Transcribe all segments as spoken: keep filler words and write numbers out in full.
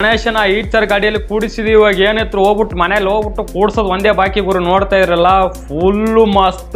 ಗಣೇಶನ ಈಚರ್ ಗಾಡಿಯಲ್ಲಿ ಕೂಡಿಸಿದೀವಿ. ಇವಾಗ ಏನಿತ್ತು ಹೋಗ್ಬಿಟ್ಟು ಮನೇಲಿ ಹೋಗ್ಬಿಟ್ಟು ಕೂಡ್ಸೋದು ಒಂದೇ ಬಾಕಿ ಗುರು. ನೋಡ್ತಾ ಇರಲ್ಲ ಫುಲ್ಲು ಮಸ್ತ್.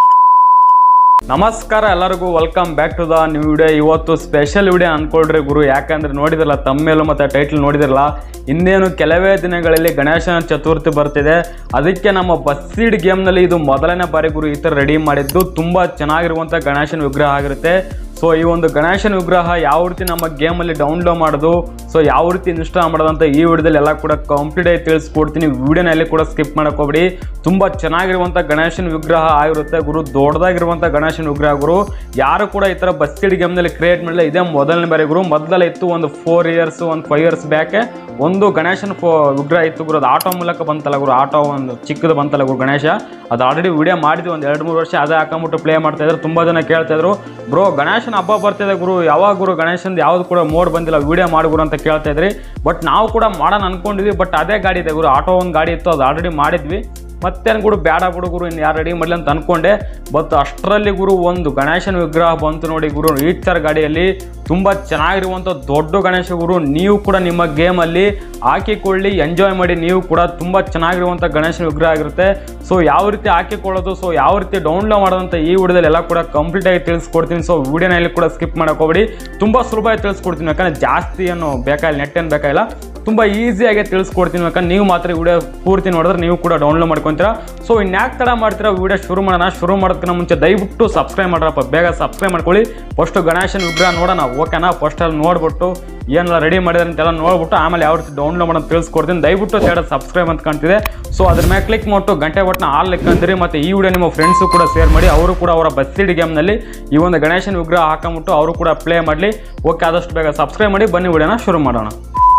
ನಮಸ್ಕಾರ ಎಲ್ಲರಿಗೂ, welcome back to the new video. ಇವತ್ತು ಸ್ಪೆಷಲ್ ವಿಡಿಯೋ ಅನ್ಕೊಳ್ರಿ ಗುರು. ಯಾಕಂದ್ರೆ ನೋಡಿದ್ರಲ್ಲ ತಮ್ಮೇಲು ಮತ್ತು ಟೈಟಲ್ ನೋಡಿದ್ರಲ್ಲ, ಇನ್ನೇನು ಕೆಲವೇ ದಿನಗಳಲ್ಲಿ ಗಣೇಶನ ಚತುರ್ಥಿ ಬರ್ತಿದೆ. ಅದಕ್ಕೆ ನಮ್ಮ ಬಸ್ಸೀಡ್ ಗೇಮ್ನಲ್ಲಿ ಇದು ಮೊದಲನೇ ಬಾರಿ ಗುರು ಈ ಥರ ರೆಡಿ ಮಾಡಿದ್ದು. ತುಂಬ ಚೆನ್ನಾಗಿರುವಂಥ ಗಣೇಶನ ವಿಗ್ರಹ ಆಗಿರುತ್ತೆ. ಸೊ ಈ ಒಂದು ಗಣೇಶನ ವಿಗ್ರಹ ಯಾವ ರೀತಿ ನಮ್ಮ ಗೇಮಲ್ಲಿ ಡೌನ್ಲೋಡ್ ಮಾಡೋದು, ಸೊ ಯಾವ ರೀತಿ ಇನ್ಸ್ಟಾಲ್ ಮಾಡೋದಂತ ಈ ವಿಡಿಯೋದಲ್ಲಿ ಎಲ್ಲ ಕೂಡ ಕಂಪ್ಲೀಟ್ ಆಗಿ ತಿಳಿಸ್ಕೊಡ್ತೀನಿ. ವಿಡಿಯೋನಲ್ಲಿ ಕೂಡ ಸ್ಕಿಪ್ ಮಾಡಕ್ಕೆ ಹೋಗ್ಬೇಡಿ. ತುಂಬ ಚೆನ್ನಾಗಿರುವಂಥ ಗಣೇಶನ ವಿಗ್ರಹ ಆಗಿರುತ್ತೆ ಗುರು. ದೊಡ್ಡದಾಗಿರುವಂಥ ಗಣೇಶನ ವಿಗ್ರಹ ಗುರು. ಯಾರು ಕೂಡ ಈ ಥರ ಬಸ್ಸೀಡ್ ಗೇಮ್ನಲ್ಲಿ ಕ್ರಿಯೇಟ್ ಮಾಡಿಲ್ಲ, ಇದೇ ಮೊದಲನೇ ಬಾರಿ ಗುರು. ಮೊದಲೆಲ್ಲ ಇತ್ತು ಒಂದು ಫೋರ್ ಇಯರ್ಸ್ ಒಂದು ಫೈವ್ ಇಯರ್ಸ್ ಬ್ಯಾಕೆ ಒಂದು ಗಣೇಶನ ಫೋ ವಿಗ್ರಹ ಇತ್ತು ಗುರು. ಅದು ಆಟೋ ಮೂಲಕ ಬಂತಲ್ಲ ಗುರು, ಆಟೋ ಒಂದು ಚಿಕ್ಕದು ಬಂತಲ್ಲ ಗುರು ಗಣೇಶ. ಅದು ಆಲ್ರೆಡಿ ವಿಡಿಯೋ ಮಾಡಿದ್ವಿ ಒಂದು ಎರಡು ಮೂರು ವರ್ಷ. ಅದೇ ಹಾಕೊಂಬಿಟ್ಟು ಪ್ಲೇ ಮಾಡ್ತಾ ಇದ್ರು. ತುಂಬ ಜನ ಕೇಳ್ತಾ ಇದ್ರು, ಬ್ರೋ ಗಣೇಶನ ಹಬ್ಬ ಬರ್ತಿದೆ ಗುರು, ಯಾವಾಗ ಗುರು ಗಣೇಶನ್ ಯಾವ್ದು ಕೂಡ ಮೋಡ್ ಬಂದಿಲ್ಲ, ವಿಡಿಯೋ ಮಾಡಿ ಗುರು ಅಂತ ಕೇಳ್ತಾ ಇದ್ರಿ. ಬಟ್ ನಾವು ಕೂಡ ಮಾಡೋಣ ಅನ್ಕೊಂಡಿದ್ವಿ. ಬಟ್ ಅದೇ ಗಾಡಿ ಇದೆ ಗುರು, ಆಟೋ ಒಂದು ಗಾಡಿ ಇತ್ತು, ಅದು ಆಲ್ರೆಡಿ ಮಾಡಿದ್ವಿ. ಮತ್ತೇನು ಗುರು ಬೇಡ ಬಿಡು ಗುರು, ಇನ್ನು ಯಾರು ರೆಡಿ ಮಾಡಲಿ ಅಂತ ಅನ್ಕೊಂಡೆ. ಬಟ್ ಅಷ್ಟರಲ್ಲಿ ಗುರು ಒಂದು ಗಣೇಶನ ವಿಗ್ರಹ ಬಂತು ನೋಡಿ ಗುರು. ಈಚರ್ ಗಾಡಿಯಲ್ಲಿ ತುಂಬ ಚೆನ್ನಾಗಿರುವಂಥ ದೊಡ್ಡ ಗಣೇಶ ಗುರು. ನೀವು ಕೂಡ ನಿಮ್ಮ ಗೇಮಲ್ಲಿ ಹಾಕಿಕೊಳ್ಳಿ, ಎಂಜಾಯ್ ಮಾಡಿ. ನೀವು ಕೂಡ ತುಂಬ ಚೆನ್ನಾಗಿರುವಂಥ ಗಣೇಶನ ವಿಗ್ರಹ ಆಗಿರುತ್ತೆ. ಸೊ ಯಾವ ರೀತಿ ಹಾಕಿಕೊಳ್ಳೋದು, ಸೊ ಯಾವ ರೀತಿ ಡೌನ್ಲೋಡ್ ಮಾಡೋದಂತ ಈ ವಿಡಿಯೋದಲ್ಲಿ ಎಲ್ಲ ಕೂಡ ಕಂಪ್ಲೀಟಾಗಿ ತಿಳಿಸ್ಕೊಡ್ತೀನಿ. ಸೊ ವಿಡಿಯೋನಲ್ಲಿ ಕೂಡ ಸ್ಕಿಪ್ ಮಾಡೋಕೆ ಹೋಗ್ಬೇಡಿ. ತುಂಬ ಸುಲಭವಾಗಿ ತಿಳಿಸ್ಕೊಡ್ತೀನಿ. ಯಾಕಂದರೆ ಜಾಸ್ತಿ ಏನು ಬೇಕಾಗಿಲ್ಲ, ನೆಟ್ ಏನು ಬೇಕಾಗಿಲ್ಲ, ತುಂಬ ಈಸಿಯಾಗಿ ತಿಳಿಸ್ಕೊಡ್ತೀನಿ. ಯಾಕಂದ್ರೆ ನೀವು ಮಾತ್ರ ವಿಡಿಯೋ ಪೂರ್ತಿ ನೋಡಿದ್ರೆ ನೀವು ಕೂಡ ಡೌನ್ಲೋಡ್ ಮಾಡ್ಕೊತೀರಾ. ಸೊ ಇನ್ಯಾಕೆ ತಡ ಮಾಡ್ತೀರಾ, ವಿಡಿಯೋ ಶುರು ಮಾಡೋಣ. ಶುರು ಮಾಡೋದಕ್ಕಿಂತ ಮುಂಚೆ ದಯವಿಟ್ಟು ಸಬ್ಸ್ಕ್ರೈಬ್ ಮಾಡ್ರಪ್ಪ, ಬೇಗ ಸಬ್ಸ್ಕ್ರೈಬ್ ಮಾಡ್ಕೊಳ್ಳಿ. ಫಸ್ಟು ಗಣೇಶನ ವಿಗ್ರಹ ನೋಡೋಣ, ಓಕೆನಾ? ಫಸ್ಟ್ ಅಲ್ಲಿ ನೋಡ್ಬಿಟ್ಟು ಏನೆಲ್ಲ ರೆಡಿ ಮಾಡಿದ್ರೆ ಅಂತೆಲ್ಲ ನೋಡ್ಬಿಟ್ಟು ಆಮೇಲೆ ಯಾವ ರೀತಿ ಡೌನ್ಲೋಡ್ ಮಾಡೋದು ತಿಳಿಸ್ಕೊಡ್ತೀನಿ. ದಯವಿಟ್ಟು ತೇಡ ಸಬ್ಸ್ಕ್ರೈಬ್ ಅಂತ ಕಾಣ್ತಿದೆ. ಸೊ ಅದ್ರ ಮೇಲೆ ಕ್ಲಿಕ್ ಮಾಡಿಟ್ಟು ಗಂಟೆ ಬಟನ್ ಆಲ್ ಲೆಕ್ಕಂದಿರಿ. ಮತ್ತು ಈ ವಿಡಿಯೋ ನಿಮ್ಮ ಫ್ರೆಂಡ್ಸು ಕೂಡ ಶೇರ್ ಮಾಡಿ. ಅವರು ಕೂಡ ಅವರ ಬಸ್ಸೀಡ್ ಗೇಮ್ನಲ್ಲಿ ಈ ಒಂದು ಗಣೇಶನ ವಿಗ್ರಹ ಹಾಕೊಂಬಿಟ್ಟು ಅವರು ಕೂಡ ಪ್ಲೇ ಮಾಡಲಿ. ಓಕೆ, ಆದಷ್ಟು ಬೇಗ ಸಬ್ಸ್ಕ್ರೈಬ್ ಮಾಡಿ. ಬನ್ನಿ ವಿಡಿಯೋನ ಶುರು ಮಾಡೋಣ.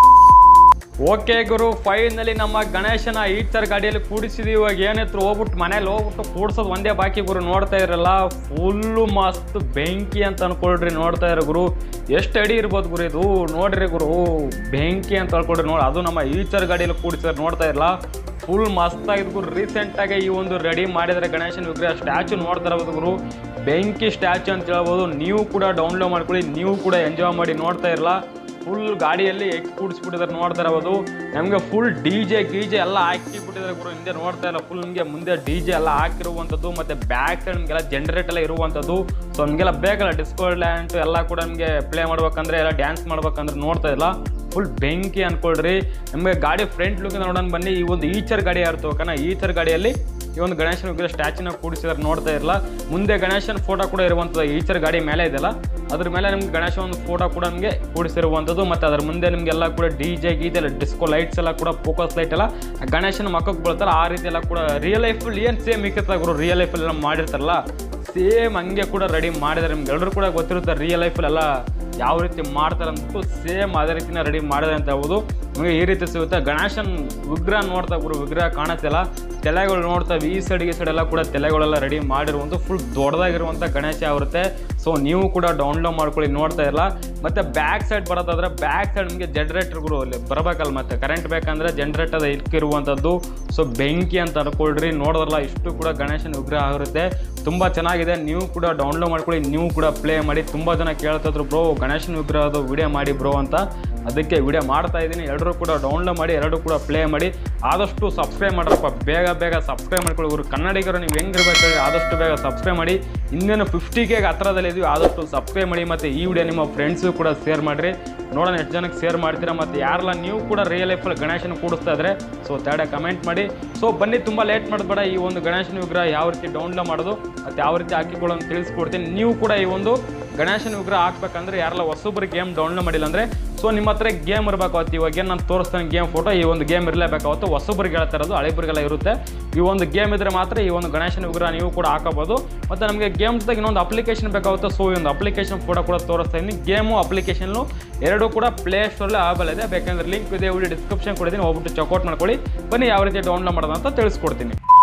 ಓಕೆ ಗುರು, ಫೈನಲಿ ನಮ್ಮ ಗಣೇಶನ ಈಚರ್ ಗಾಡಿಯಲ್ಲಿ ಕೂಡಿಸಿದೀವಿ. ಇವಾಗ ಏನಿತ್ತು ಹೋಗ್ಬಿಟ್ಟು ಮನೇಲಿ ಹೋಗ್ಬಿಟ್ಟು ಕೂಡ್ಸೋದು ಒಂದೇ ಬಾಕಿ ಗುರು. ನೋಡ್ತಾ ಇರಲ್ಲ ಫುಲ್ಲು ಮಸ್ತ್ ಬೆಂಕಿ ಅಂತ ಅನ್ಕೊಳ್ರಿ. ನೋಡ್ತಾ ಇರೋ ಗುರು, ಎಷ್ಟು ಅಡಿ ಇರ್ಬೋದು ಗುರು ಇದು. ನೋಡ್ರಿ ಗುರು, ಬೆಂಕಿ ಅಂತ ಅನ್ಕೊಳ್ರಿ. ನೋಡಿ, ಅದು ನಮ್ಮ ಈಚರ್ ಗಾಡಿಯಲ್ಲಿ ಕೂಡಿಸಿದ್ರೆ ನೋಡ್ತಾ ಇರಲ್ಲ ಫುಲ್ ಮಸ್ತ್ ಆಗಿದ್ದು ಗುರು. ರೀಸೆಂಟಾಗಿ ಈ ಒಂದು ರೆಡಿ ಮಾಡಿದರೆ ಗಣೇಶನ ವಿಗ್ರಹ ಸ್ಟ್ಯಾಚು ನೋಡ್ತಾ ಇರ್ಬೋದು ಗುರು. ಬೆಂಕಿ ಸ್ಟ್ಯಾಚು ಅಂತ ಹೇಳ್ಬೋದು. ನೀವು ಕೂಡ ಡೌನ್ಲೋಡ್ ಮಾಡ್ಕೊಳ್ಳಿ, ನೀವು ಕೂಡ ಎಂಜಾಯ್ ಮಾಡಿ. ನೋಡ್ತಾ ಇರಲ್ಲ ಫುಲ್ ಗಾಡಿಯಲ್ಲಿ ಎಗ್ ಕೂಡಿಸ್ಬಿಟ್ಟಿದ್ದಾರೆ. ನೋಡ್ತಾ ಇರೋದು ನಮಗೆ ಫುಲ್ ಡಿ ಜೆ ಗೀಜೆ ಎಲ್ಲ ಹಾಕಿಬಿಟ್ಟಿದ್ದಾರೆ ಗುರು. ಹಿಂದೆ ನೋಡ್ತಾ ಇಲ್ಲ ಫುಲ್ ನಿಮಗೆ ಮುಂದೆ ಡಿ ಜೆ ಎಲ್ಲ ಹಾಕಿರುವಂಥದ್ದು. ಮತ್ತು ಬ್ಯಾಕ್ ಸೈಡ್ ನಿಮಗೆಲ್ಲ ಜನರೇಟ್ ಎಲ್ಲ ಇರುವಂಥದ್ದು. ಸೊ ನಮಗೆಲ್ಲ ಬೇಕಲ್ಲ ಡಿಸ್ಕೋ ಡ್ಯಾನ್ಸ್ ಎಲ್ಲ ಕೂಡ ನಮಗೆ ಪ್ಲೇ ಮಾಡ್ಬೇಕಂದ್ರೆ, ಎಲ್ಲ ಡ್ಯಾನ್ಸ್ ಮಾಡ್ಬೇಕಂದ್ರೆ ನೋಡ್ತಾ ಇಲ್ಲ ಫುಲ್ ಬೆಂಕಿ ಅನ್ಕೊಳ್ರಿ. ನಮಗೆ ಗಾಡಿ ಫ್ರಂಟ್ ಲುಕ್ಕಿಂದ ನೋಡೋಣ ಬನ್ನಿ. ಈ ಒಂದು ಈಚರ್ ಗಾಡಿ ಯಾರು ಯಾಕಂದ್ರೆ ಈಚರ್ ಗಾಡಿಯಲ್ಲಿ ಈ ಒಂದು ಗಣೇಶನ ವಿಗ್ರಹ ಸ್ಟ್ಯಾಚ್ಯೂನ ಕೂಡಿಸಿದ್ರೆ ನೋಡ್ತಾ ಇರಲ್ಲ. ಮುಂದೆ ಗಣೇಶನ ಫೋಟೋ ಕೂಡ ಇರುವಂಥದ್ದು ಈಚರ್ ಗಾಡಿ ಮೇಲೆ ಇದೆಯಲ್ಲ, ಅದ್ರ ಮೇಲೆ ನಿಮ್ಗೆ ಗಣೇಶ ಒಂದು ಫೋಟೋ ಕೂಡ ನಮಗೆ ಕೂಡಿಸಿರುವಂಥದ್ದು. ಮತ್ತು ಅದ್ರ ಮುಂದೆ ನಿಮಗೆಲ್ಲ ಕೂಡ ಡಿ ಜೆ ಗೀಜೆ ಎಲ್ಲ ಡಿಸ್ಕೋ ಲೈಟ್ಸ್ ಎಲ್ಲ ಕೂಡ ಫೋಕಸ್ ಲೈಟ್ ಎಲ್ಲ ಗಣೇಶನ ಮಕ್ಕಕ್ಕೆ ಬೀಳ್ತಾರೆ. ಆ ರೀತಿ ಎಲ್ಲ ಕೂಡ ರಿಯಲ್ ಲೈಫಲ್ಲಿ ಏನು ಸೇಮ್ ಇಕ್ಕತ್ತ ಗುರು, ರಿಯಲ್ ಲೈಫಲ್ಲಿ ಎಲ್ಲ ಮಾಡಿರ್ತಾರಲ್ಲ ಸೇಮ್ ಹಂಗೆ ಕೂಡ ರೆಡಿ ಮಾಡಿದ್ದಾರೆ. ನಿಮ್ಗೆ ಎಲ್ಲರೂ ಕೂಡ ಗೊತ್ತಿರುತ್ತೆ ರಿಯಲ್ ಲೈಫಲ್ಲೆಲ್ಲ ಯಾವ ರೀತಿ ಮಾಡ್ತಾರೆ ಅಂದ್ಬಿಟ್ಟು. ಸೇಮ್ ಅದೇ ರೀತಿನ ರೆಡಿ ಮಾಡಿದೆ ಅಂತ ಹೇಳ್ಬೋದು. ನಿಮಗೆ ಈ ರೀತಿ ಸಿಗುತ್ತೆ. ಗಣೇಶನ್ ವಿಗ್ರಹ ನೋಡ್ತಾ ಗುರು, ವಿಗ್ರಹ ಕಾಣುತ್ತಿಲ್ಲ, ತಲೆಗಳು ನೋಡ್ತಾವೆ ಈ ಸೈಡ್ಗೆ ಸೈಡ್ ಎಲ್ಲ ಕೂಡ ತಲೆಗಳೆಲ್ಲ ರೆಡಿ ಮಾಡಿರುವಂಥ ಫುಲ್ ದೊಡ್ಡದಾಗಿರುವಂಥ ಗಣೇಶ ಆಗುತ್ತೆ. ಸೊ ನೀವು ಕೂಡ ಡೌನ್ಲೋಡ್ ಮಾಡ್ಕೊಳ್ಳಿ. ನೋಡ್ತಾ ಇಲ್ಲ. ಮತ್ತು ಬ್ಯಾಕ್ ಸೈಡ್ ಬರೋದಾದ್ರೆ ಬ್ಯಾಕ್ ಸೈಡ್ ನಿಮಗೆ ಜನರೇಟರ್ ಗುರು ಅಲ್ಲಿ ಬರಬೇಕಲ್ಲ, ಮತ್ತು ಕರೆಂಟ್ ಬೇಕಂದರೆ ಜನರೇಟರ್ ಇಕ್ಕಿರುವಂಥದ್ದು. ಸೊ ಬೆಂಕಿ ಅಂತ ಅನ್ಕೊಳ್ರಿ. ನೋಡೋದ್ರಲ್ಲ ಇಷ್ಟು ಕೂಡ ಗಣೇಶನ ವಿಗ್ರಹ ಆಗಿರುತ್ತೆ. ತುಂಬ ಚೆನ್ನಾಗಿದೆ. ನೀವು ಕೂಡ ಡೌನ್ಲೋಡ್ ಮಾಡ್ಕೊಳ್ಳಿ, ನೀವು ಕೂಡ ಪ್ಲೇ ಮಾಡಿ. ತುಂಬ ಜನ ಕೇಳ್ತಿದ್ರು ಬ್ರೋ ಗಣೇಶನ ವಿಗ್ರಹದ ವಿಡಿಯೋ ಮಾಡಿ ಬ್ರೋ ಅಂತ. ಅದಕ್ಕೆ ವಿಡಿಯೋ ಮಾಡ್ತಾ ಇದ್ದೀನಿ. ಎಲ್ಲರೂ ಕೂಡ ಡೌನ್ಲೋಡ್ ಮಾಡಿ, ಎರಡೂ ಕೂಡ ಪ್ಲೇ ಮಾಡಿ. ಆದಷ್ಟು ಸಬ್ಸ್ಕ್ರೈಬ್ ಮಾಡ್ರಪ್ಪ, ಬೇಗ ಬೇಗ ಸಬ್ಸ್ಕ್ರೈಬ್ ಮಾಡ್ಕೊಳ್ಳಿ ಗುರು. ಕನ್ನಡಿಗರು ನೀವು ಹೆಂಗಿರ್ಬೇಕು ಹೇಳಿ ಆದಷ್ಟು ಬೇಗ ಸಬ್ಸ್ಕ್ರೈಬ್ ಮಾಡಿ. ಇನ್ನೇನು ಫಿಫ್ಟಿ ಕೆಗೆ ಹತ್ರದಲ್ಲಿ ಇದೀವಿ. ಆದಷ್ಟು ಸಬ್ಸ್ಕ್ರೈಬ್ ಮಾಡಿ. ಮತ್ತು ಈ ವಿಡಿಯೋ ನಿಮ್ಮ ಫ್ರೆಂಡ್ಸು ಕೂಡ ಶೇರ್ ಮಾಡಿರಿ. ನೋಡೋಣ ಎಷ್ಟು ಜನಕ್ಕೆ ಶೇರ್ ಮಾಡ್ತೀರಾ. ಮತ್ತು ಯಾರೆಲ್ಲ ನೀವು ಕೂಡ ರಿಯಲ್ ಲೈಫಲ್ಲಿ ಗಣೇಶನ ಕೂಡಿಸ್ತಾ ಇದ್ರೆ ಸೊ ತಡೆ ಕಮೆಂಟ್ ಮಾಡಿ. ಸೊ ಬನ್ನಿ, ತುಂಬ ಲೇಟ್ ಮಾಡಬೇಡ. ಈ ಒಂದು ಗಣೇಶನ ವಿಗ್ರಹ ಯಾವ ರೀತಿ ಡೌನ್ಲೋಡ್ ಮಾಡೋದು ಮತ್ತು ಯಾವ ರೀತಿ ಹಾಕಿಕೊಳ್ಳೋದು ತಿಳಿಸ್ಕೊಡ್ತೀನಿ. ನೀವು ಕೂಡ ಈ ಒಂದು ಗಣೇಶನ ವಿಗ್ರಹ ಹಾಕ್ಬೇಕಂದ್ರೆ ಯಾರೆಲ್ಲ ಹೊಸೊಬ್ಬರು ಗೇಮ್ ಡೌನ್ಲೋಡ್ ಮಾಡಿಲ್ಲ ಅಂದರೆ ಸೊ ನಿಮ್ಮ ಹತ್ರ ಗೇಮ್ ಇರಬೇಕಾವತ್ತು. ಇವಾಗ ಏನು ನಾನು ತೋರಿಸ್ತಾನೆ ಗೇಮ್ ಫೋಟೋ, ಈ ಒಂದು ಗೇಮ್ ಇರಲೇಬೇಕಾವತ್ತು. ಹೊಸೊಬ್ಬರಿಗೆ ಹೇಳ್ತಾ ಇರೋದು, ಹಳೆಬ್ರಿಗೆಲ್ಲ ಇರುತ್ತೆ. ಈ ಒಂದು ಗೇಮ್ ಇದ್ದರೆ ಮಾತ್ರ ಈ ಒಂದು ಗಣೇಶನ ವಿಗ್ರಹ ನೀವು ಕೂಡ ಹಾಕೋಬೋದು. ಮತ್ತು ನಮಗೆ ಗೇಮ್ ಜೊತೆಗೆ ಇನ್ನೊಂದು ಅಪ್ಲಿಕೇಶನ್ ಬೇಕಾಗುತ್ತೆ. ಸೊ ಈ ಒಂದು ಅಪ್ಲಿಕೇಶನ್ ಫೋಟೋ ಕೂಡ ತೋರಿಸ್ತಾ ಇದ್ದೀನಿ. ಗೇಮು ಅಪ್ಲಿಕೇಶನ್ನು ಎರಡೂ ಕೂಡ ಪ್ಲೇ ಸ್ಟೋರಲ್ಲಿ ಅವೈಲೇಬಲ್ ಇದೆ. ಬೇಕಂದ್ರೆ ಲಿಂಕ್ ಇದೆ, ವಿಡಿಯೋ ಡಿಸ್ಕ್ರಿಪ್ಷನ್ ಕೊಡಿದ್ದೀನಿ, ಹೋಗ್ಬಿಟ್ಟು ಚೆಕ್ಔಟ್ ಮಾಡ್ಕೊಳ್ಳಿ. ಬನ್ನಿ ಯಾವ ರೀತಿ ಡೌನ್ಲೋಡ್ ಮಾಡೋದು ಅಂತ ತಿಳಿಸ್ಕೊಡ್ತೀನಿ.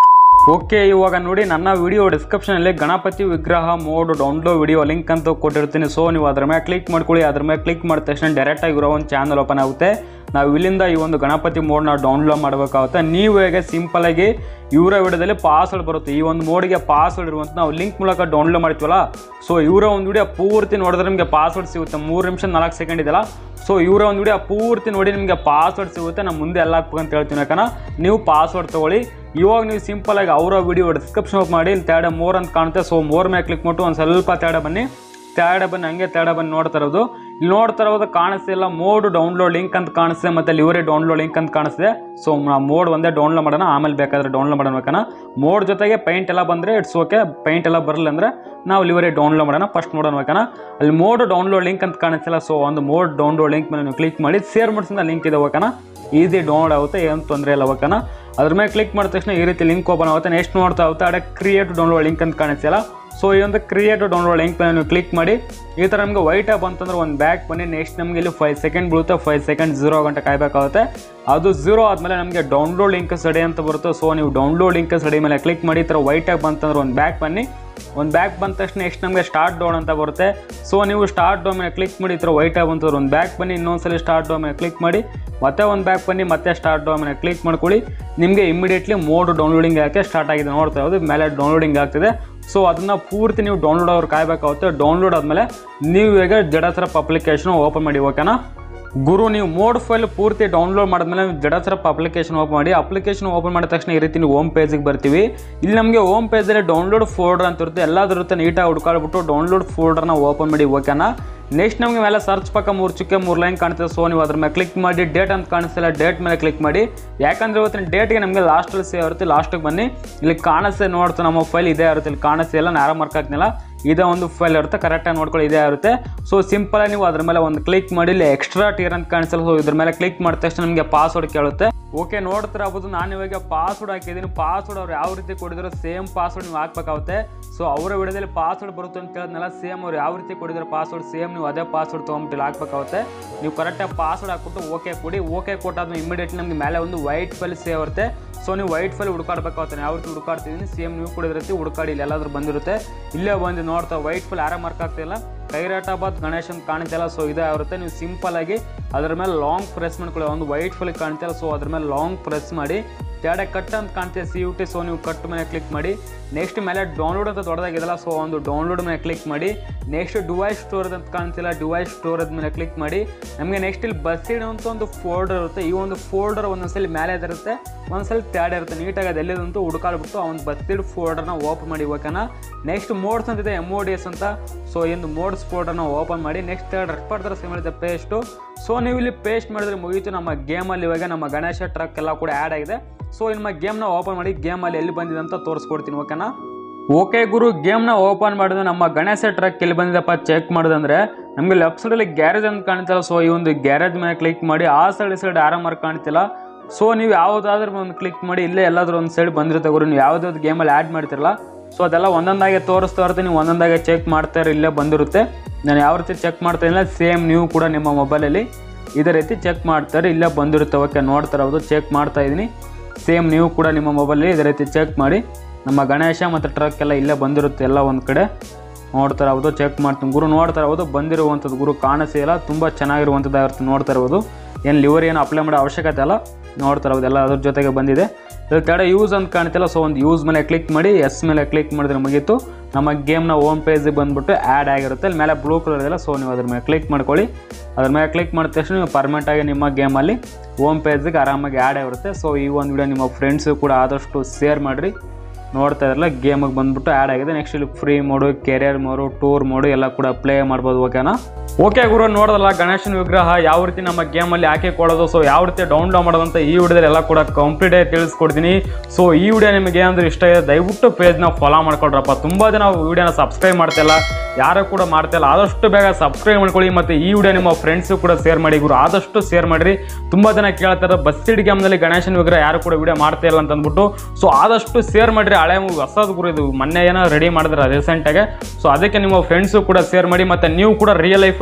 ಓಕೆ, ಇವಾಗ ನೋಡಿ ನನ್ನ ವಿಡಿಯೋ ಡಿಸ್ಕ್ರಿಪ್ಷನಲ್ಲಿ ಗಣಪತಿ ವಿಗ್ರಹ ಮೋಡ್ ಡೌನ್ಲೋಡ್ ವಿಡಿಯೋ ಲಿಂಕ್ ಅಂತ ಕೊಟ್ಟಿರ್ತೀನಿ. ಸೊ ನೀವು ಅದ್ರ ಮೇಲೆ ಕ್ಲಿಕ್ ಮಾಡ್ಕೊಳ್ಳಿ. ಅದ್ರ ಮೇಲೆ ಕ್ಲಿಕ್ ಮಾಡಿದ ತಕ್ಷಣ ಡೈರೆಕ್ಟಾಗಿ ಇರೋ ಒಂದು ಚಾನಲ್ ಓಪನ್ ಆಗುತ್ತೆ. ನಾವು ಇಲ್ಲಿಂದ ಈ ಒಂದು ಗಣಪತಿ ಮೋಡ್ನ ಡೌನ್ಲೋಡ್ ಮಾಡಬೇಕಾಗುತ್ತೆ. ನೀವು ಹೇಗೆ ಸಿಂಪಲಾಗಿ ಇವರ ವಿಡಿಯೋದಲ್ಲಿ ಪಾಸ್ವರ್ಡ್ ಬರುತ್ತೆ. ಈ ಒಂದು ಮೋಡ್ಗೆ ಪಾಸ್ವರ್ಡ್ ಇರುವಂಥ ನಾವು ಲಿಂಕ್ ಮೂಲಕ ಡೌನ್ಲೋಡ್ ಮಾಡ್ತೀವಲ್ಲ, ಸೊ ಇವರ ಒಂದು ವಿಡಿಯೋ ಪೂರ್ತಿ ನೋಡಿದ್ರೆ ನಿಮಗೆ ಪಾಸ್ವರ್ಡ್ ಸಿಗುತ್ತೆ. ಮೂರು ನಿಮಿಷ ನಾಲ್ಕು ಸೆಕೆಂಡ್ ಇದೆಯಲ್ಲ, ಸೊ ಇವರ ಒಂದು ವಿಡಿಯೋ ಪೂರ್ತಿ ನೋಡಿ ನಿಮಗೆ ಪಾಸ್ವರ್ಡ್ ಸಿಗುತ್ತೆ. ನಾನು ಮುಂದೆ ಎಲ್ಲ ಹಾಕ್ಬೇಕಂತ ಹೇಳ್ತೀನಿ, ಯಾಕಂದ್ರೆ ನೀವು ಪಾಸ್ವರ್ಡ್ ತೊಗೊಳ್ಳಿ. ಇವಾಗ ನೀವು ಸಿಂಪಲಾಗಿ ಅವರ ವಿಡಿಯೋ ಡಿಸ್ಕ್ರಿಪ್ಷನ್ ಓಪನ್ ಮಾಡಿ ಇಲ್ಲಿ ತೇಡ ಮೋರ್ ಅಂತ ಕಾಣುತ್ತೆ. ಸೊ ಮೋರ್ ಮೇಲೆ ಕ್ಲಿಕ್ ಮಾಡಿ ಒಂದು ಸ್ವಲ್ಪ ತೇಡ ಬನ್ನಿ ತೇಡ ಬನ್ನಿ ಹಂಗೆ ತೇಡ ಬನ್ನಿ ನೋಡ್ತಾ ಇರೋದು ಇಲ್ಲಿ ನೋಡ್ತಾ ಇರೋದು ಕಾಣಿಸ್ತಿಲ್ಲ. ಮೋಡ್ ಡೌನ್ಲೋಡ್ ಲಿಂಕ್ ಅಂತ ಕಾಣಿಸ್ತಿದೆ, ಮತ್ತು ಲಿವರಿ ಡೌನ್ಲೋಡ್ ಲಿಂಕ್ ಅಂತ ಕಾಣಿಸ್ತಿದೆ. ಸೊ ನಾವು ಮೋಡ್ ಒಂದೇ ಡೌನ್ಲೋಡ್ ಮಾಡೋಣ, ಆಮೇಲೆ ಬೇಕಾದ್ರೆ ಡೌನ್ಲೋಡ್ ಮಾಡಬೇಕನ್ನ. ಮೋಡ್ ಜೊತೆಗೆ ಪೈಂಟ್ ಎಲ್ಲ ಬಂದರೆ ಇಟ್ಸ್ ಓಕೆ, ಪೈಂಟ್ ಎಲ್ಲ ಬರಲಿಲ್ಲ ಅಂದರೆ ನಾವು ಲಿವರಿ ಡೌನ್ಲೋಡ್ ಮಾಡೋಣ. ಫಸ್ಟ್ ನೋಡೋಣ, ಅಲ್ಲಿ ಮೋಡ್ ಡೌನ್ಲೋಡ್ ಲಿಂಕ್ ಅಂತ ಕಾಣಿಸ್ತಿಲ್ಲ. ಸೊ ಒಂದು ಮೋಡ್ ಡೌನ್ಲೋಡ್ ಲಿಂಕ್ ಮೇಲೆ ನೀವು ಕ್ಲಿಕ್ ಮಾಡಿ ಶೇರ್ ಮಾಡಿಸಿದ ಲಿಂಕ್ ಇದೆ ಓಕೆನಾ, ಈಸಿ ಡೌನ್ಲೋಡ್ ಆಗುತ್ತೆ, ಏನು ತೊಂದರೆ ಇಲ್ಲ ಓಕೆನಾ. ಅದ್ರ ಮೇಲೆ ಕ್ಲಿಕ್ ಮಾಡಿದ ತಕ್ಷಣ ಈ ರೀತಿ ಲಿಂಕ್ ಓಪನ್ ಆಗುತ್ತೆ. ನೆಕ್ಸ್ಟ್ ನೋಡ್ತಾ ಆಗುತ್ತೆ ಅಡೆ ಕ್ರಿಯೇಟ್ ಡೌನ್ಲೋಡ್ ಲಿಂಕ್ ಅಂತ ಕಾಣಿಸ್ತಿಲ್ಲ. ಸೊ ಈ ಒಂದು ಕ್ರಿಯೇಟ್ ಡೌನ್ಲೋಡ್ ಲಿಂಕ್ ಮೇಲೆ ನೀವು ಕ್ಲಿಕ್ ಮಾಡಿ ಈ ಥರ ನಮಗೆ ವೈಟ್ ಆಗಿ ಬಂತಂದ್ರೆ ಒಂದು ಬ್ಯಾಕ್ ಬನ್ನಿ. ನೆಕ್ಸ್ಟ್ ನಮಗೆ ಇಲ್ಲಿ ಫೈವ್ ಸೆಕೆಂಡ್ ಬೀಳುತ್ತೆ. ಫೈವ್ ಸೆಕೆಂಡ್ ಜೀರೋ ಗಂಟೆ ಕಾಯಬೇಕಾಗುತ್ತೆ. ಅದು ಜೀರೋ ಆದಮೇಲೆ ನಮಗೆ ಡೌನ್ಲೋಡ್ ಲಿಂಕ್ ಸ್ಟಡಿ ಅಂತ ಬರುತ್ತೆ. ಸೊ ನೀವು ಡೌನ್ಲೋಡ್ ಲಿಂಕ್ ಸ್ಟಡಿ ಮೇಲೆ ಕ್ಲಿಕ್ ಮಾಡಿ ಈ ಥರ ವೈಟ್ ಆಗಿ ಬಂತಂದ್ರೆ ಒಂದು ಬ್ಯಾಕ್ ಬನ್ನಿ. ಒಂದು ಬ್ಯಾಕ್ ಬಂದ ತಕ್ಷಣ ನೆಕ್ಸ್ಟ್ ನಮಗೆ ಸ್ಟಾರ್ಟ್ ಡೌನ್ ಅಂತ ಬರುತ್ತೆ. ಸೊ ನೀವು ಸ್ಟಾರ್ಟ್ ಡೌನ್ ಮೇಲೆ ಕ್ಲಿಕ್ ಮಾಡಿ ಈ ಥರ ವೈಟ್ ಆಗಿ ಬಂತಂದ್ರೆ ಒಂದು ಬ್ಯಾಕ್ ಬನ್ನಿ. ಇನ್ನೊಂದ್ಸಲಿ ಸ್ಟಾರ್ಟ್ ಡೌನ್ ಮೇಲೆ ಕ್ಲಿಕ್ ಮಾಡಿ ಮತ್ತೆ ಒಂದು ಬ್ಯಾಕ್ ಬನ್ನಿ, ಮತ್ತೆ ಸ್ಟಾರ್ಟ್ ಡೌನ್ ಮೇಲೆ ಕ್ಲಿಕ್ ಮಾಡ್ಕೊಳ್ಳಿ. ನಿಮಗೆ ಇಮಿಡಿಯೇಟ್ಲಿ ಮೋಡ್ ಡೌನ್ಲೋಡಿಂಗ್ ಯಾಕೆ ಸ್ಟಾರ್ಟ್ ಆಗಿದೆ ನೋಡ್ತಾ ಇರೋದು, ಮೇಲೆ ಡೌನ್ಲೋಡಿಂಗ್ ಆಗ್ತಿದೆ. ಸೊ ಅದನ್ನು ಪೂರ್ತಿ ನೀವು ಡೌನ್ಲೋಡ್ ಅವ್ರು ಕಾಯಬೇಕಾಗುತ್ತೆ. ಡೌನ್ಲೋಡ್ ಆದಮೇಲೆ ನೀವು ಈಗ ಜಡಸರಪ್ ಅಪ್ಲಿಕೇಶನ್ ಓಪನ್ ಮಾಡಿ ಓಕೆನಾ. ಗುರು ನೀವು ಮೋಡ್ ಫೈಲ್ ಪೂರ್ತಿ ಡೌನ್ಲೋಡ್ ಮಾಡಿದ್ಮೇಲೆ ಜಡಸರಪ್ ಅಪ್ಲಿಕೇಶನ್ ಓಪನ್ ಮಾಡಿ. ಅಪ್ಲಿಕೇಶನ್ ಓಪನ್ ಮಾಡಿದ ತಕ್ಷಣ ಈ ರೀತಿ ನೀವು ಹೋಮ್ ಪೇಜಿಗೆ ಬರ್ತೀವಿ. ಇಲ್ಲಿ ನಮಗೆ ಹೋಮ್ ಪೇಜಲ್ಲಿ ಡೌನ್ಲೋಡ್ ಫೋಲ್ಡರ್ ಅಂತ ಇರುತ್ತೆ, ಎಲ್ಲಾದ್ರೂ ಇರುತ್ತೆ. ನೀಟಾಗಿ ಹುಡ್ಕಾಡ್ಬಿಟ್ಟು ಡೌನ್ಲೋಡ್ ಫೋಲ್ಡರ್ನ ಓಪನ್ ಮಾಡಿ ಓಕೆನಾ. ನೆಕ್ಸ್ಟ್ ನಮಗೆ ಮೇಲೆ ಸರ್ಚ್ ಪಕ್ಕ ಮೂರು ಚುಕ್ಕೆ ಮೂರು ಲೈನ್ ಕಾಣ್ತದೆ. ಸೊ ನೀವು ಅದ್ರ ಮೇಲೆ ಕ್ಲಿಕ್ ಮಾಡಿ ಡೇಟ್ ಅಂತ ಕಾಣಿಸ್ತಿಲ್ಲ, ಡೇಟ್ ಮೇಲೆ ಕ್ಲಿಕ್ ಮಾಡಿ. ಯಾಕಂದರೆ ಇವತ್ತಿನ ಡೇಟ್ಗೆ ನಮಗೆ ಲಾಸ್ಟಲ್ಲಿ ಸೇವ್ ಇರುತ್ತೆ. ಲಾಸ್ಟಿಗೆ ಬನ್ನಿ, ಇಲ್ಲಿ ಕಾಣಿಸ್ತೆ ನೋಡ್ತಾ ನಮ್ಮ ಫೈಲ್ ಇದೇ ಇರುತ್ತೆ. ಇಲ್ಲಿ ಕಾಣಿಸ್ತೆ ಇಲ್ಲ, ನಾನು ಮಾರ್ಕ್ ಹಾಕ್ತಿಲ್ಲ, ಇದೇ ಒಂದು ಫೈಲ್ ಇರುತ್ತೆ, ಕರೆಕ್ಟಾಗಿ ನೋಡ್ಕೊಳ್ಳಿ ಇದೇ ಇರುತ್ತೆ. ಸೊ ಸಿಂಪಲಾಗಿ ನೀವು ಅದ್ರ ಮೇಲೆ ಒಂದು ಕ್ಲಿಕ್ ಮಾಡಿ ಇಲ್ಲಿ ಎಕ್ಸ್ಟ್ರಾ ಟೀರ್ ಅಂತ ಕಾಣಿಸಲ್ಲ. ಸೊ ಇದ್ರ ಮೇಲೆ ಕ್ಲಿಕ್ ಮಾಡಿದ ತಕ್ಷಣ ನಮಗೆ ಪಾಸ್ವರ್ಡ್ ಕೇಳುತ್ತೆ. ಓಕೆ ನೋಡ್ತಿರಬಹುದು, ನಾನು ಇವಾಗ ಪಾಸ್ವರ್ಡ್ ಹಾಕಿದ್ದೀನಿ. ಪಾಸ್ವರ್ಡ್ ಅವ್ರು ಯಾವ ರೀತಿ ಕೊಡಿದ್ರು ಸೇಮ್ ಪಾಸ್ವರ್ಡ್ ನೀವು ಹಾಕ್ಬೇಕಾಗುತ್ತೆ. ಸೊ ಅವರ ವಿಡಿಯೋದಲ್ಲಿ ಪಾಸ್ವರ್ಡ್ ಬರುತ್ತೆ ಅಂತ ಹೇಳಿದ್ನಲ್ಲ, ಸೇಮ್ ಅವ್ರು ಯಾವ ರೀತಿ ಕೊಡಿದ್ರು ಪಾಸ್ವರ್ಡ್ ಸೇಮ್ ನೀವು ಅದೇ ಪಾಸ್ವರ್ಡ್ ತೊಗೊಂಬಿಟ್ಟು ಹಾಕ್ಬೇಕಾಗುತ್ತೆ. ನೀವು ಕರೆಕ್ಟಾಗಿ ಪಾಸ್ವರ್ಡ್ ಹಾಕ್ಬಿಟ್ಟು ಓಕೆ ಕೊಡಿ. ಓಕೆ ಕೊಟ್ಟಾದ್ಮೇಲೆ ಇಮಿಡಿಯೇಟ್ಲಿ ನಮಗೆ ಮೇಲೆ ಒಂದು ವೈಟ್ ಫೈಲ್ ಸೇವ್ ಇರುತ್ತೆ. ಸೊ ನೀವು ವೈಟ್ ಫೈಲ್ ಹುಡುಕಾಡ್ಬೇಕಾಗುತ್ತೆ. ಯಾವ ರೀತಿ ಹುಡುಕಾಡ್ತಿದ್ದೀನಿ ಸೇಮ್ ನೀವು ಕೂಡ ರೀತಿ ಹುಡುಕಾಡಿ, ಇಲ್ಲಿ ಎಲ್ಲಾದ್ರೂ ಬಂದಿರುತ್ತೆ. ಇಲ್ಲೇ ಬಂದು ನೋಡ್ತಾ ವೈಟ್ ಫೈಲ್ ಯಾರ ಮಾರ್ಕ್ ಆಗ್ತಿಲ್ಲ, ಖೈರಾಟಾಬಾದ್ ಗಣೇಶ್ ಅಂತ ಕಾಣ್ತಿಲ್ಲ. ಸೊ ಇದೇ ಇರುತ್ತೆ. ನೀವು ಸಿಂಪಲ್ ಆಗಿ ಅದ್ರ ಮೇಲೆ ಲಾಂಗ್ ಪ್ರೆಸ್ ಮಾಡ್ಕೊಳ್ಳಿ. ಒಂದು ವೈಟ್ ಫೈಲ್ ಕಾಣ್ತಿಲ್ಲ, ಸೊ ಅದ್ರ ಮೇಲೆ ಲಾಂಗ್ ಪ್ರೆಸ್ ಮಾಡಿ ತೇಡೆ ಕಟ್ ಅಂತ ಕಾಣ್ತೀವಿ ಸಿ ಯು ಟಿ. ಸೊ ನೀವು ಕಟ್ ಮೇಲೆ ಕ್ಲಿಕ್ ಮಾಡಿ. ನೆಕ್ಸ್ಟ್ ಮೇಲೆ ಡೌನ್ಲೋಡ್ ಅಂತ ದೊಡ್ಡದಾಗಿದೆಲ್ಲ, ಸೊ ಒಂದು ಡೌನ್ಲೋಡ್ ಮೇಲೆ ಕ್ಲಿಕ್ ಮಾಡಿ. ನೆಕ್ಸ್ಟ್ ಡಿವೈಸ್ ಸ್ಟೋರೇಜ್ ಅಂತ ಕಾಣ್ತಿಲ್ಲ, ಡಿವೈಸ್ ಸ್ಟೋರೇಜ್ ಮೇಲೆ ಕ್ಲಿಕ್ ಮಾಡಿ. ನಮಗೆ ನೆಕ್ಸ್ಟ್ ಇಲ್ಲಿ ಬಸ್ ಅಂತ ಒಂದು ಫೋಲ್ಡರ್ ಇರುತ್ತೆ. ಈ ಒಂದು ಫೋಲ್ಡರ್ ಒಂದೊಂದ್ಸಲಿ ಮೇಲೆ ಇರುತ್ತೆ, ಒಂದ್ಸಲ ತೇಡೆ ಇರುತ್ತೆ. ನೀಟಾಗಿ ಅದು ಎಲ್ಲಿದಂತೂ ಹುಡುಕಾಡ್ಬಿಟ್ಟು ಆ ಒಂದು ಬಸ್ಸಿಡ್ ಫೋಲ್ಡರ್ನ ಓಪನ್ ಮಾಡಿ ಓಕೆನಾ. ನೆಕ್ಸ್ಟ್ ಮೋಡ್ಸ್ ಅಂತಿದೆ ಎಮ್ ಒ ಡಿ ಎಸ್ ಅಂತ. ಸೊ ಒಂದು ಮೋಡ್ಸ್ ಫೋಲ್ಡರ್ನ ಓಪನ್ ಮಾಡಿ. ನೆಕ್ಸ್ಟ್ ರೆಸ್ಟ್ ಮಾಡ್ತಾರೆ ಸೇಮ್ ಇದೆ ಪೇಸ್ಟು. ಸೊ ನೀವು ಇಲ್ಲಿ ಪೇಸ್ಟ್ ಮಾಡಿದ್ರೆ ಮುಗೀತು. ನಮ್ಮ ಗೇಮಲ್ಲಿ ಇವಾಗ ನಮ್ಮ ಗಣೇಶ ಟ್ರಕ್ ಎಲ್ಲ ಕೂಡ ಆ್ಯಡ್ ಆಗಿದೆ. ಸೊ ನಿಮ್ಮ ಗೇಮ್ನ ಓಪನ್ ಮಾಡಿ, ಗೇಮಲ್ಲಿ ಎಲ್ಲಿ ಬಂದಿದೆ ಅಂತ ತೋರಿಸ್ಕೊಡ್ತೀನಿ ಓಕೆನಾ. ಓಕೆ ಗುರು, ಗೇಮ್ನ ಓಪನ್ ಮಾಡಿದ್ರೆ ನಮ್ಮ ಗಣೇಶ ಟ್ರಕ್ ಎಲ್ಲಿ ಬಂದಿದೆಪ್ಪ ಚೆಕ್ ಮಾಡಿದಂದ್ರೆ ನಮಗೆ ಲೆಫ್ಟ್ ಸೈಡಲ್ಲಿ ಗ್ಯಾರೇಜ್ ಅಂತ ಕಾಣ್ತಿಲ್ಲ. ಸೊ ಈ ಒಂದು ಗ್ಯಾರೇಜ್ ಮೇಲೆ ಕ್ಲಿಕ್ ಮಾಡಿ. ಆ ಸೈಡ್ ಸೈಡ್ ಆರಾಮ್ ಮಾರ್ಕ್ ಕಾಣ್ತಿಲ್ಲ. ಸೊ ನೀವು ಯಾವುದಾದ್ರೂ ಒಂದು ಕ್ಲಿಕ್ ಮಾಡಿ, ಇಲ್ಲೇ ಎಲ್ಲಾದ್ರೂ ಒಂದು ಸೈಡ್ ಬಂದಿರುತ್ತೆ ಗುರು. ನೀವು ಯಾವುದಾದ್ರು ಗೇಮಲ್ಲಿ ಆ್ಯಡ್ ಮಾಡ್ತಿರಲ್ಲ, ಸೊ ಅದೆಲ್ಲ ಒಂದೊಂದಾಗೆ ತೋರಿಸ್ತಾ ಇರ್ತೀನಿ, ನೀವು ಒಂದೊಂದಾಗೆ ಚೆಕ್ ಮಾಡ್ತಾರೆ, ಇಲ್ಲೇ ಬಂದಿರುತ್ತೆ. ನಾನು ಯಾವ ರೀತಿ ಚೆಕ್ ಮಾಡ್ತಾ ಇಲ್ಲ ಸೇಮ್ ನೀವು ಕೂಡ ನಿಮ್ಮ ಮೊಬೈಲಲ್ಲಿ ಇದೇ ರೀತಿ ಚೆಕ್ ಮಾಡ್ತಾರೆ, ಇಲ್ಲೇ ಬಂದಿರುತ್ತೆ ಓಕೆ. ನೋಡ್ತಾ ಇರೋದು ಚೆಕ್ ಮಾಡ್ತಾ ಇದ್ದೀನಿ, ಸೇಮ್ ನೀವು ಕೂಡ ನಿಮ್ಮ ಮೊಬೈಲಲ್ಲಿ ಇದೇ ರೀತಿ ಚೆಕ್ ಮಾಡಿ. ನಮ್ಮ ಗಣೇಶ ಮತ್ತು ಟ್ರಕ್ ಎಲ್ಲ ಇಲ್ಲೇ ಬಂದಿರುತ್ತೆ, ಎಲ್ಲ ಒಂದು ಕಡೆ ನೋಡ್ತಾ ಇರೋದು ಚೆಕ್ ಮಾಡ್ತೀನಿ ಗುರು. ನೋಡ್ತಾ ಇರೋದು ಬಂದಿರುವಂಥದ್ದು ಗುರು, ಕಾಣಿಸೇ ಇಲ್ಲ, ತುಂಬ ಚೆನ್ನಾಗಿರುವಂಥದ್ದಾಗಿರುತ್ತೆ. ನೋಡ್ತಾ ಇರ್ಬೋದು, ಏನು ಲಿವರ್ ಏನು ಅಪ್ಲೈ ಮಾಡೋ ಅವಶ್ಯಕತೆ ಅಲ್ಲ. ನೋಡ್ತಾ ಇರೋದು ಎಲ್ಲ ಅದ್ರ ಜೊತೆಗೆ ಬಂದಿದೆ. ಇದ್ರ ಕಡೆ ಯೂಸ್ ಅಂತ ಕಾಣ್ತಿಲ್ಲ. ಸೊ ಒಂದು ಯೂಸ್ ಮೇಲೆ ಕ್ಲಿಕ್ ಮಾಡಿ, ಎಸ್ ಮೇಲೆ ಕ್ಲಿಕ್ ಮಾಡಿದ್ರೆ ಮುಗೀತು. ನಮ್ಮ ಗೇಮ್ನ ಹೋಮ್ ಪೇಜಿಗೆ ಬಂದುಬಿಟ್ಟು ಆ್ಯಡ್ ಆಗಿರುತ್ತೆ. ಅಲ್ಲಿ ಮೇಲೆ ಬ್ಲೂ ಕಲರ್ ಇದೆಲ್ಲ, ಸೊ ನೀವು ಅದ್ರ ಮೇಲೆ ಕ್ಲಿಕ್ ಮಾಡ್ಕೊಳ್ಳಿ. ಅದ್ರ ಮೇಲೆ ಕ್ಲಿಕ್ ಮಾಡಿದ ತಕ್ಷಣ ನೀವು ಪರ್ಮನೆಂಟಾಗಿ ನಿಮ್ಮ ಗೇಮಲ್ಲಿ ಹೋಮ್ ಪೇಜಿಗೆ ಆರಾಮಾಗಿ ಆ್ಯಡ್ ಆಗಿರುತ್ತೆ. ಸೊ ಈ ಒಂದು ವಿಡಿಯೋ ನಿಮ್ಮ ಫ್ರೆಂಡ್ಸು ಕೂಡ ಆದಷ್ಟು ಶೇರ್ ಮಾಡಿರಿ. ನೋಡ್ತಾ ಇರಲ್ಲ ಗೇಮಿಗೆ ಬಂದುಬಿಟ್ಟು ಆ್ಯಡ್ ಆಗಿದೆ. ನೆಕ್ಸ್ಟ್ ಇಲ್ಲಿ free mode, career mode, tour mode ಎಲ್ಲ ಕೂಡ ಪ್ಲೇ ಮಾಡ್ಬೋದು ಓಕೆನಾ. ಓಕೆ ಗುರು, ನೋಡೋದಲ್ಲ ಗಣೇಶನ ವಿಗ್ರಹ ಯಾವ ರೀತಿ ನಮ್ಮ ಗೇಮಲ್ಲಿ ಹಾಕಿ ಕೊಡೋದು, ಸೊ ಯಾವ ರೀತಿ ಡೌನ್ಲೋಡ್ ಮಾಡೋದಂತ ಈ ವಿಡಿಯೋದಲ್ಲಿ ಎಲ್ಲ ಕೂಡ ಕಂಪ್ಲೀಟಾಗಿ ತಿಳಿಸ್ಕೊಡ್ತೀನಿ. ಸೊ ಈ ವಿಡಿಯೋ ನಿಮಗೆ ಏನಾದರೂ ಇಷ್ಟ ಇದೆ ದಯವಿಟ್ಟು ಪೇಜ್ನ ಫಾಲೋ ಮಾಡ್ಕೊಳ್ರಪ್ಪ. ತುಂಬ ಜನ ವಿಡಿಯೋನ ಸಬ್ಸ್ಕ್ರೈಬ್ ಮಾಡ್ತಿಲ್ಲ, ಯಾರು ಕೂಡ ಮಾಡ್ತಿಲ್ಲ. ಆದಷ್ಟು ಬೇಗ ಸಬ್ಸ್ಕ್ರೈಬ್ ಮಾಡ್ಕೊಳ್ಳಿ. ಮತ್ತು ಈ ವಿಡಿಯೋ ನಿಮ್ಮ ಫ್ರೆಂಡ್ಸು ಕೂಡ ಶೇರ್ ಮಾಡಿ ಗುರು, ಆದಷ್ಟು ಶೇರ್ ಮಾಡಿರಿ. ತುಂಬ ಜನ ಕೇಳ್ತಾರೆ ಬಸ್ಸಿಡ್ ಗೇಮ್ನಲ್ಲಿ ಗಣೇಶನ ವಿಗ್ರಹ ಯಾರು ಕೂಡ ವಿಡಿಯೋ ಮಾಡ್ತಾ ಇಲ್ಲ ಅಂತ ಅಂದ್ಬಿಟ್ಟು. ಸೊ ಆದಷ್ಟು ಶೇರ್ ಮಾಡಿರಿ. ಹಳೆ ಹೊಸದು ಗುರು, ಇದು ಮೊನ್ನೆ ಏನೋ ರೆಡಿ ಮಾಡಿದ್ರೆ ರೀಸೆಂಟಾಗೆ. ಸೊ ಅದಕ್ಕೆ ನಿಮ್ಮ ಫ್ರೆಂಡ್ಸು ಕೂಡ ಶೇರ್ ಮಾಡಿ. ಮತ್ತು ನೀವು ಕೂಡ ರಿಯಲ್ ಲೈಫ್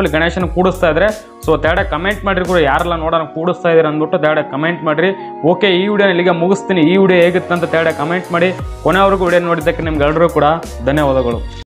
ಟೆಂಪಲ್ ಗಣೇಶನ ಕೂಡಿಸ್ತಾ ಇದ್ರೆ ಸೊ ತೇಡ ಕಮೆಂಟ್ ಮಾಡಿರಿ ಗುರು, ಯಾರೆಲ್ಲ ನೋಡೋಣ ಕೂಡಿಸ್ತಾ ಇದ್ದೀರಿ ಅಂದ್ಬಿಟ್ಟು ತೇಡ ಕಮೆಂಟ್ ಮಾಡಿರಿ. ಓಕೆ, ಈ ವಿಡಿಯೋ ಇಲ್ಲಿಗೆ ಮುಗಿಸ್ತೀನಿ. ಈ ವಿಡಿಯೋ ಹೇಗಿತ್ತು ಅಂತ ತೇಡ ಕಮೆಂಟ್ ಮಾಡಿ. ಕೊನೆವರೆಗೂ ವಿಡಿಯೋ ನೋಡಿದ್ದಕ್ಕೆ ನಿಮ್ಗೆಲ್ಲರೂ ಕೂಡ ಧನ್ಯವಾದಗಳು.